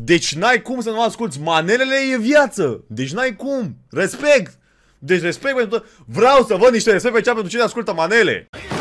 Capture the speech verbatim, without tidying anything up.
Deci n-ai cum să nu asculti. Manelele e viață. Deci n-ai cum. Respect. Deci respect pentru tot. Vreau să văd niște respect pe cea pentru cine ascultă manele.